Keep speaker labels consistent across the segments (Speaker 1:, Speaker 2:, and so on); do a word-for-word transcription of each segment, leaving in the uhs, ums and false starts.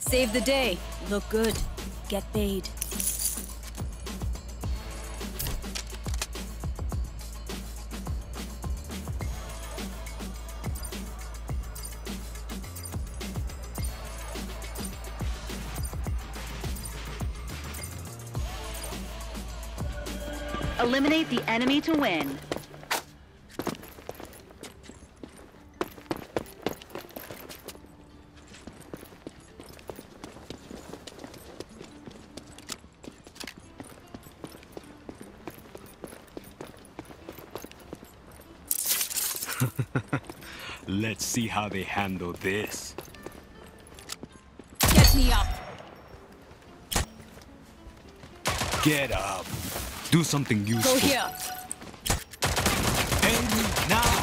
Speaker 1: Save the day. Look good. Get paid.
Speaker 2: Eliminate the enemy to win.
Speaker 3: Let's see how they handle this.
Speaker 1: Get me up.
Speaker 3: Get up. Do something useful.
Speaker 1: Go here.
Speaker 3: Enemy now.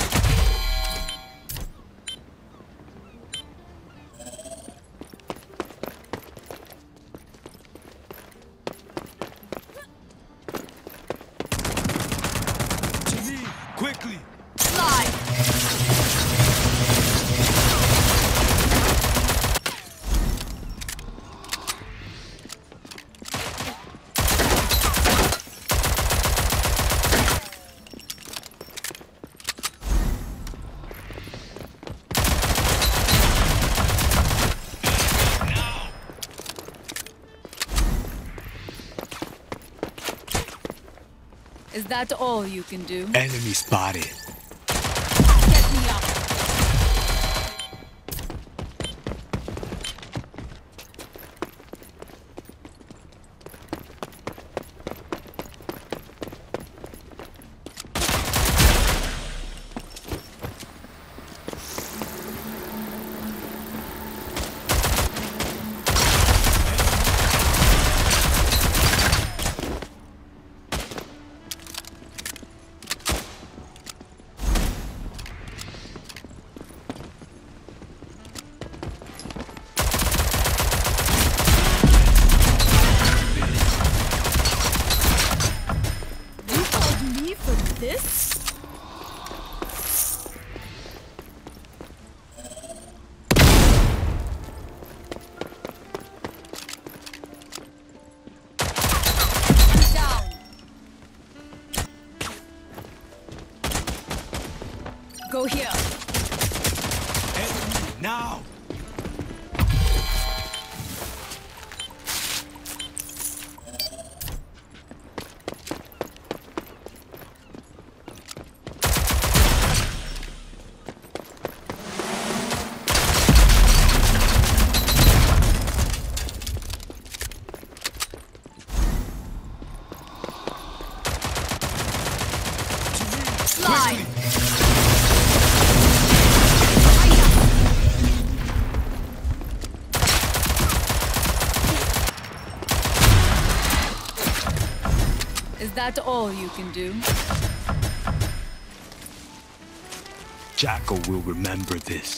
Speaker 3: To me, quickly.
Speaker 1: Slide. Is that all you can do?
Speaker 3: Enemy spotted.
Speaker 1: Get me up. This? Down. Go here.
Speaker 3: Enemy now.
Speaker 1: Slide. Is that all you can do?
Speaker 3: Jackal will remember this.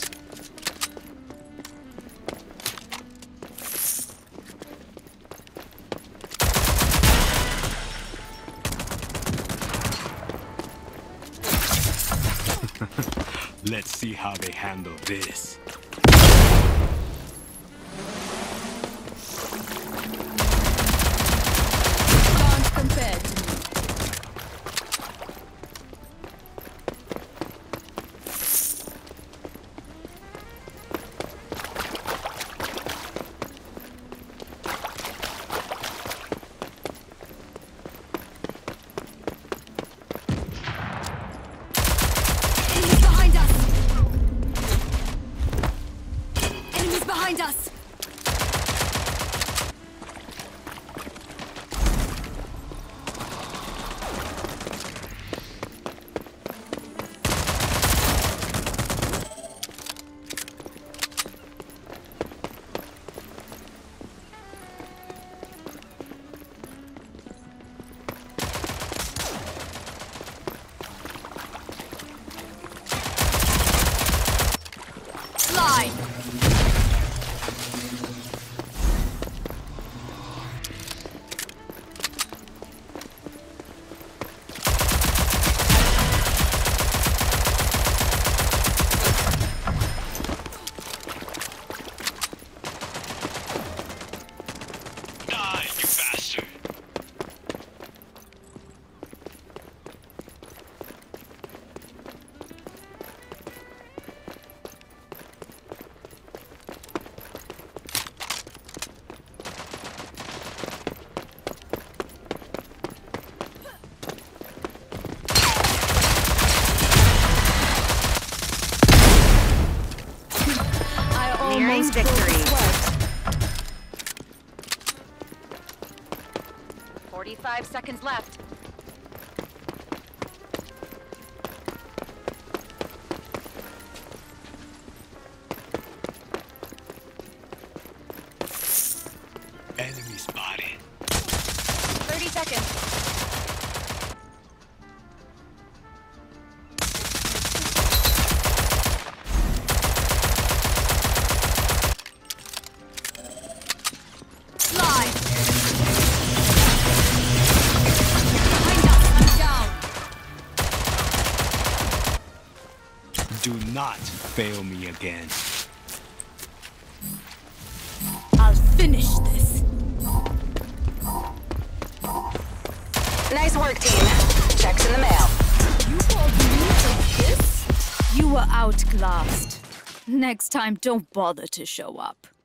Speaker 3: Let's see how they handle this.
Speaker 1: Can't compare to me. Enemies behind us.
Speaker 2: Nearing
Speaker 1: almost broke a
Speaker 2: victory.
Speaker 1: sweat.
Speaker 2: forty-five seconds left.
Speaker 3: Enemy spotted.
Speaker 2: thirty seconds.
Speaker 1: Slide. Behind us, I'm down.
Speaker 3: Do not fail me again.
Speaker 1: I'll finish this.
Speaker 2: Nice work, team. Checks in the mail.
Speaker 1: You called me for this? You were outclassed. Next time, don't bother to show up.